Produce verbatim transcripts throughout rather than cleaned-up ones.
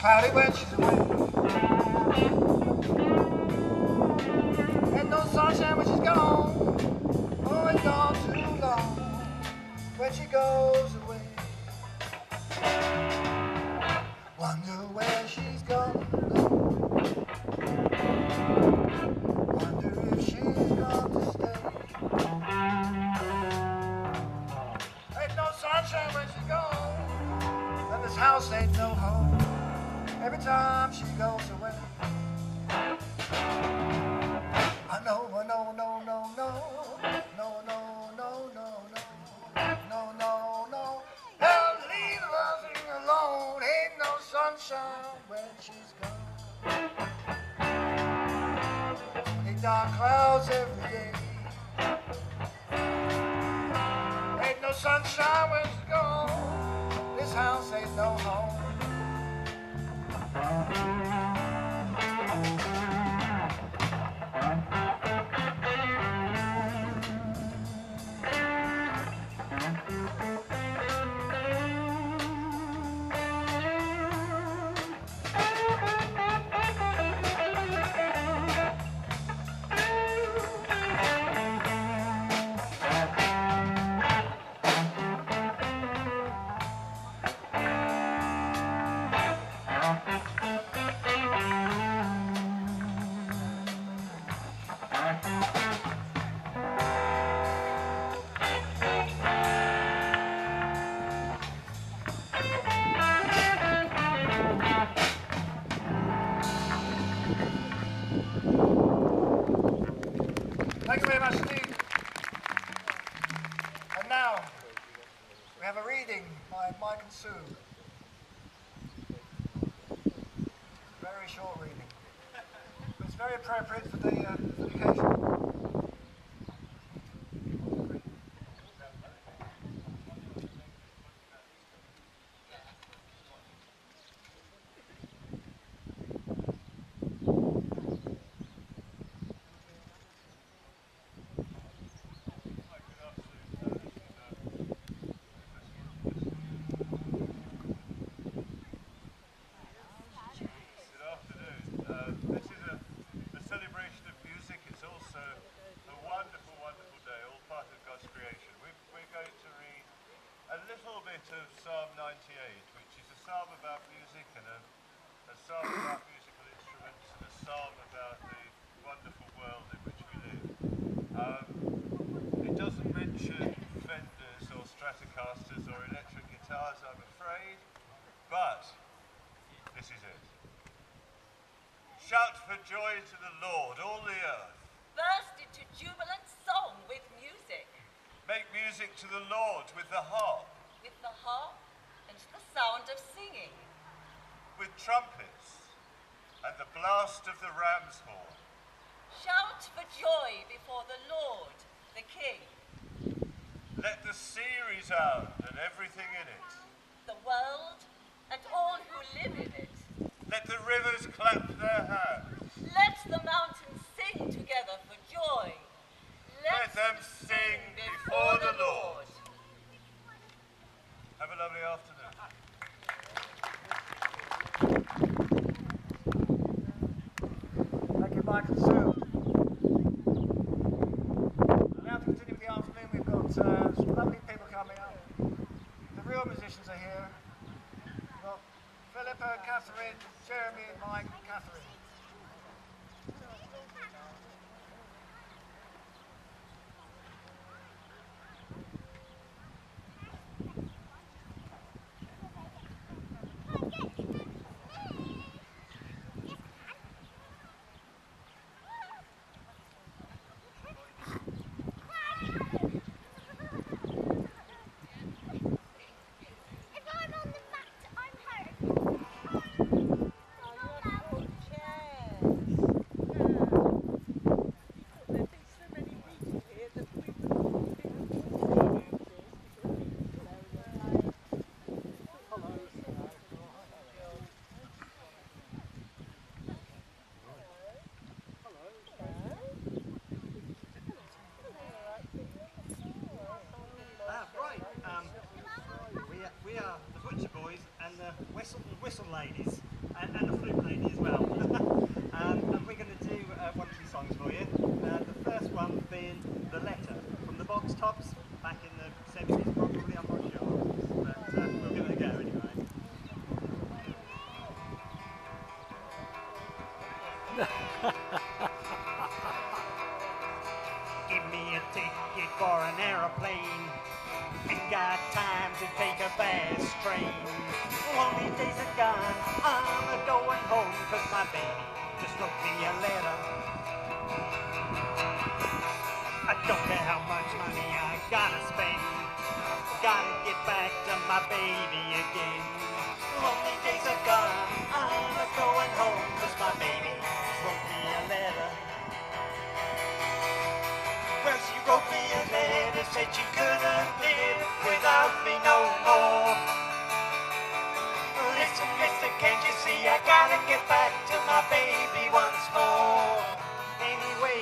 cloudy when she's away. Ain't no sunshine when she's gone. Oh, it's gone too long when she goes away. Wonder where she's gone. Wonder if she's gone to stay. Ain't no sunshine when she's gone, and this house ain't no home every time she goes away. I know, I know, no, no, no, no, no, no, no, no, no, no, no. Hell, leave us alone. Ain't no sunshine when she's gone. Only dark clouds every day. Ain't no sunshine when she's gone. This house ain't no home. Thank you very much indeed. And now, we have a reading by Mike and Sue. Very short reading. But it's very appropriate for the, uh, for the occasion. Of Psalm ninety-eight, which is a psalm about music and a, a psalm about musical instruments and a psalm about the wonderful world in which we live. Um, it doesn't mention Fenders or Stratocasters or electric guitars, I'm afraid, but this is it. Shout for joy to the Lord, all the earth. Burst into jubilant song with music. Make music to the Lord with the harp. With the harp and the sound of singing. With trumpets and the blast of the ram's horn. Shout for joy before the Lord, the King. Let the sea resound and everything in it. The world and all who live in it. Let the rivers clap their hands. Let the mountains sing together for joy. Let, Let them sing before the Lord. Have a lovely afternoon. Thank you, Mike and Sue. Now to continue with the afternoon, we've got uh, some lovely people coming up. The real musicians are here. We've got Philippa, Catherine, Jeremy, Mike, Catherine. We are the Butcher Boys and the Westleton Whistle Ladies. and, and the flute lady as well. um, and we're going to do uh, one or two songs for you. Uh, the first one being The Letter from the Box Tops back in the seventies, probably, I'm not sure. But uh, we'll give it a go anyway. Give me a ticket for an aeroplane. Ain't got time to take a fast train. Lonely days are gone, I'm a going home, cause my baby just wrote me a letter. I don't care how much money I gotta spend, gotta get back to my baby again. Lonely days are gone, I'm a going home, cause my baby just wrote me a letter. Well, she wrote me a letter, said she couldn't live without me no more. Listen, mister, can't you see I gotta get back to my baby once more? Anyway,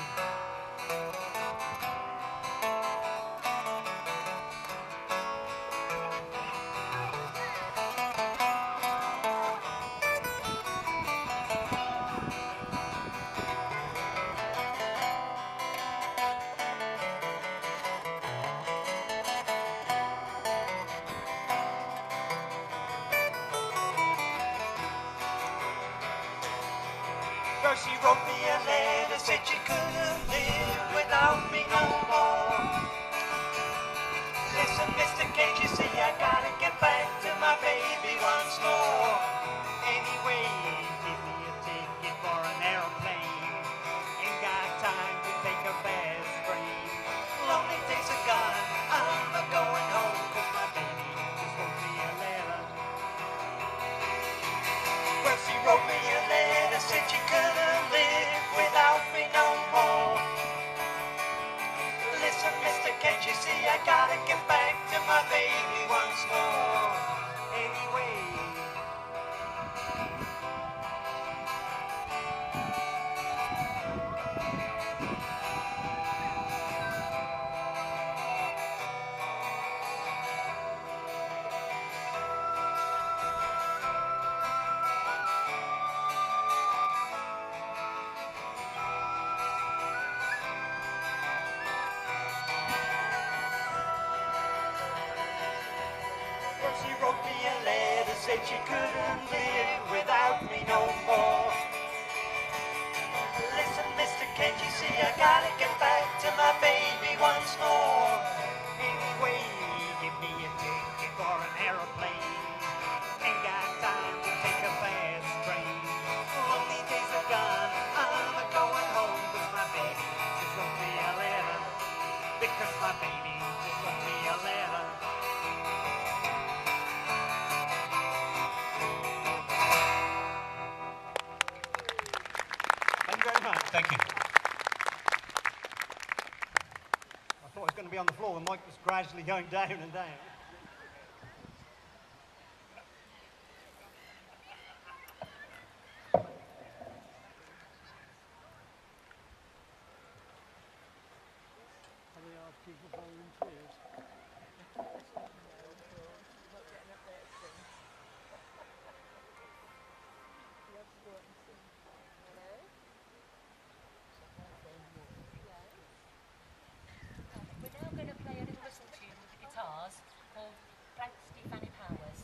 well, she wrote me a letter, said she couldn't live without me no more. Listen, mister, can't you see I gotta get back to my baby once more? Anyway, give me a ticket for an aeroplane. Ain't got time to take a fast train. Lonely days are gone, I'm a going home, cause my baby just wrote me a letter. Well, she wrote me a letter, said she couldn't live without me no more. Listen, mister, can't you see I gotta get back to my baby once more? Anyway, well, she wrote me a letter, said she couldn't live without me no more. Listen, mister, can't you see I gotta get back to my baby once more? Anyway, give me a ticket for an aeroplane. Ain't got time to take a fast train. Lonely days are gone, I'm a going home, cause my baby just wrote me a letter. Because my baby just wrote me a letter. Thank you very much. Thank you. I thought I was going to be on the floor, the mic was gradually going down and down. We're now going to play a little whistle tune with the guitars called Thanks Stefani Powers.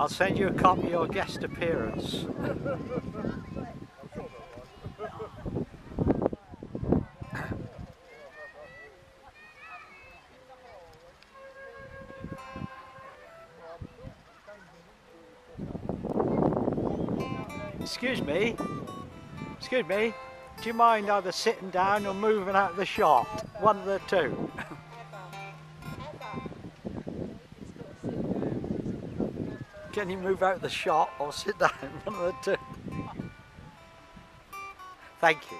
I'll send you a copy of your guest appearance. Excuse me, excuse me, do you mind either sitting down or moving out of the shot? One of the two. Can you move out of the shot or sit down? One of the two. Thank you.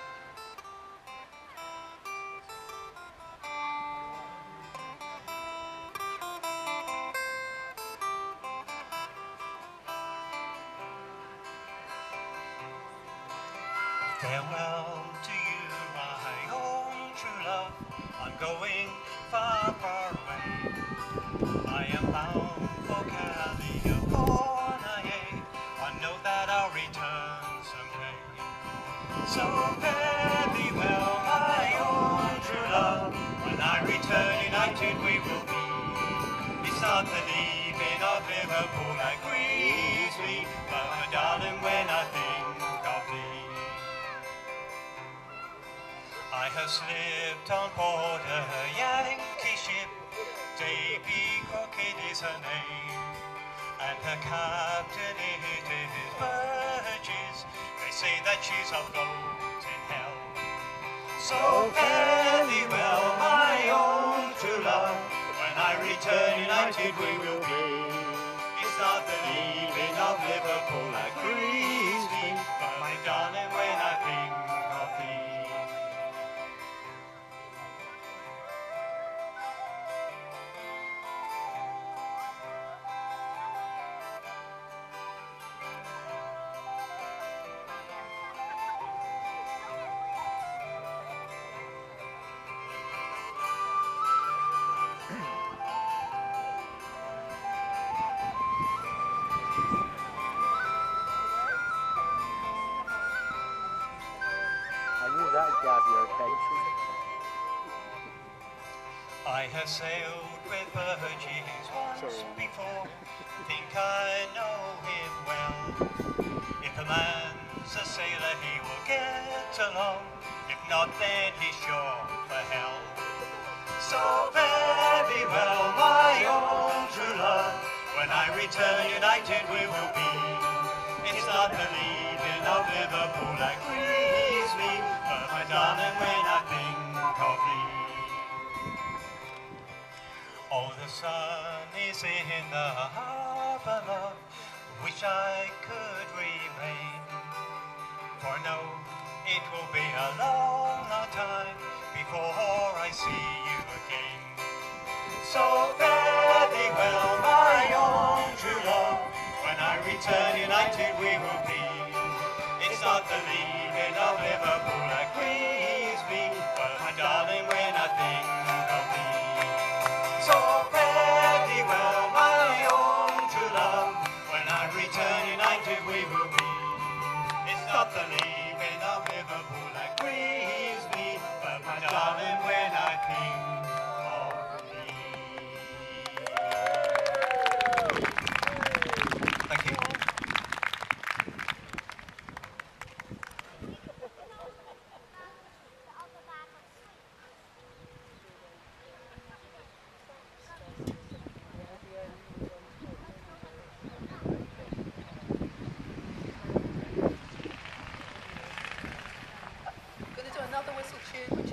Farewell to you, my own true love. I'm going far, far away. I am bound for California. I know that I'll return someday. So fare thee well, my own true love. When I return, united we will be. It's not the leaving of Liverpool that grieves me, but my darling, when I think of thee. I have slipped on board a Yankee ship, Davy Crockett is her name, and her captain it is Burgess. They say that she's afloat in hell. So fare thee well, my own true love. When I return, united we will be. It's not the leaving of Liverpool that grieves me, but my darling, when I think of thee. That would grab your attention. I have sailed with Burgess once before, think I know him well. If a man's a sailor, he will get along. If not, then he's sure for hell. So fare thee well, my own true love. When I return, united we will be. It's not the leaving of Liverpool that grieves me, but my darling, when I think of thee. Oh, the sun is in the harbour, love, wish I could remain. For no, it will be a long, long time before I see you again. So fare thee well, my own true love. When I return, united we will be. It's not the leaving of Liverpool that grieves me, but my darling, when I think of thee. So fare thee well, my own true love. When I return, united we will be. It's not the leaving of Liverpool that grieves me, but my darling, when I think of thee. Thank you. Going to do another whistle tune, which